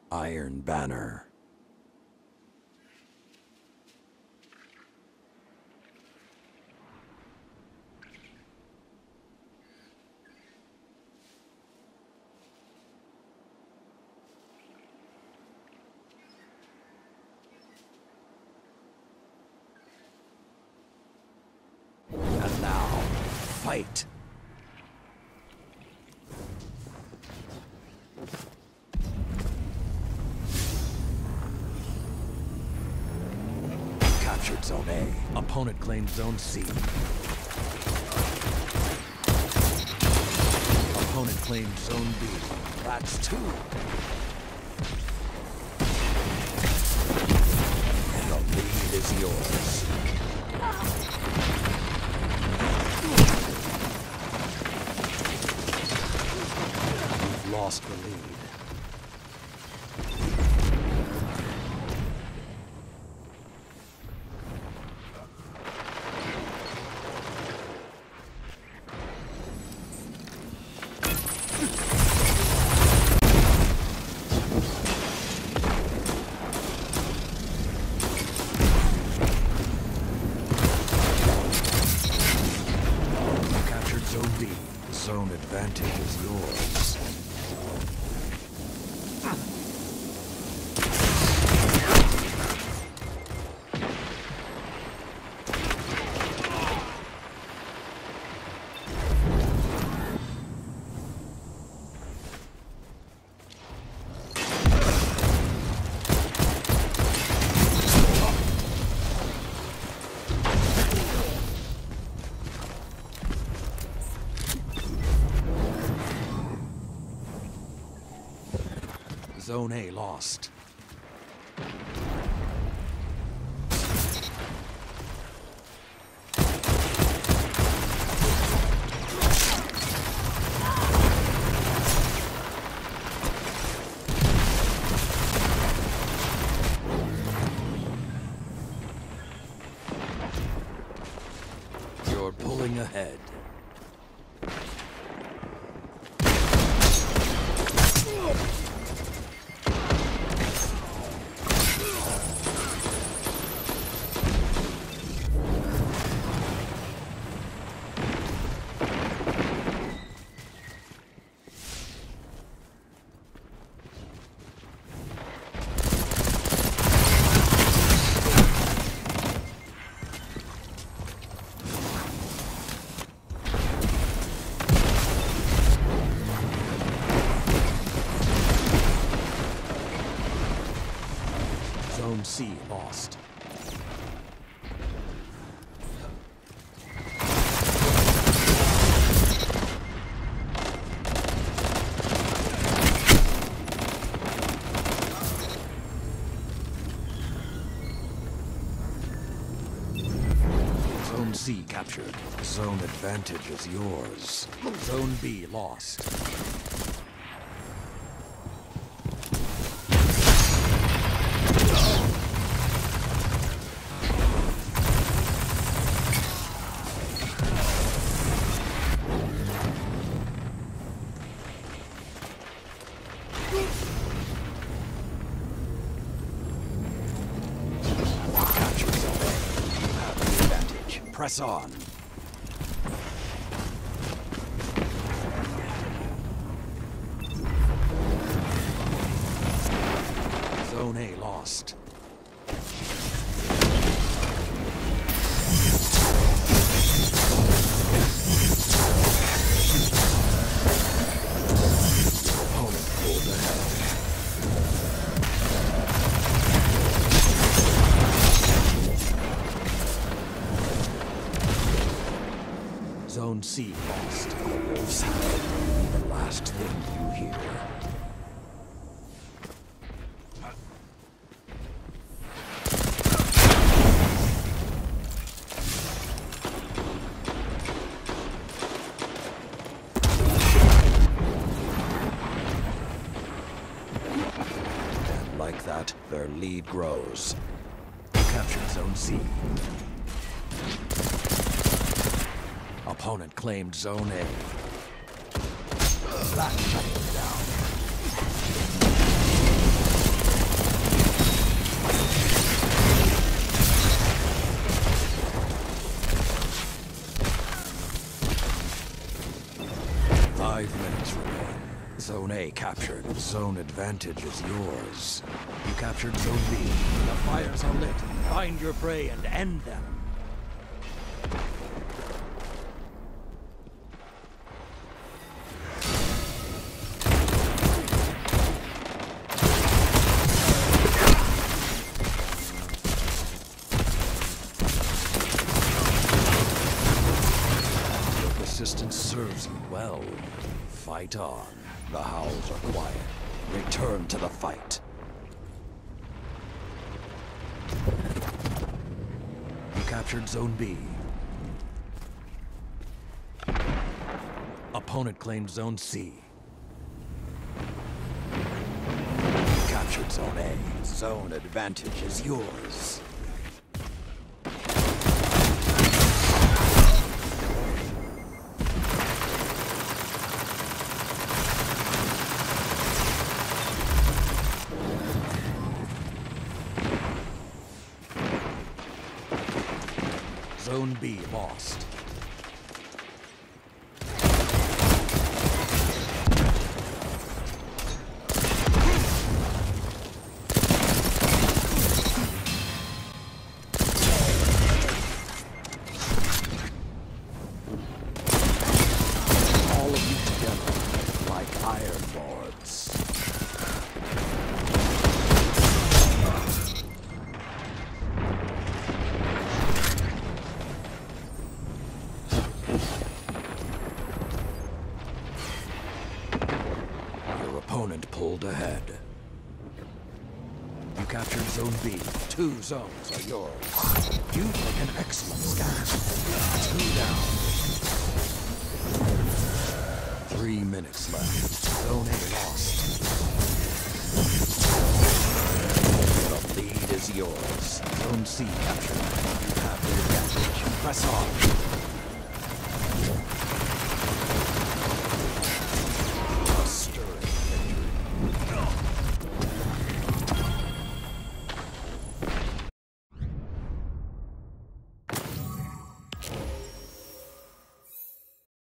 Iron Banner. And now, fight! Captured Zone A. Opponent claimed Zone C. Opponent claimed Zone B. That's two. The lead is yours. You've lost the lead. Zone D. Zone advantage is yours. Zone A lost. You're pulling ahead. Zone C lost. Zone C captured. Zone advantage is yours. Zone B lost. Capture Zone A. You have the advantage. Press on. Zone A lost. Opponent pulled ahead. Zone C lost. Sound the last thing you hear. And like that, their lead grows. Captured Zone C. Opponent claimed Zone A. That shut them down. Zone A captured. Zone advantage is yours. You captured Zone B. The fires are lit. Find your prey and end them. Your persistence serves you well. Fight on. The howls are quiet. Return to the fight. You captured Zone B. Opponent claimed Zone C. You captured Zone A. Zone advantage is yours. Zone B lost. All of you together, like Iron Lords. Your opponent pulled ahead. You captured Zone B. 2 zones are yours. You make an excellent scan. 2 down. 3 minutes left. Zone A lost. The lead is yours. Zone C captured. You have the advantage. Press on.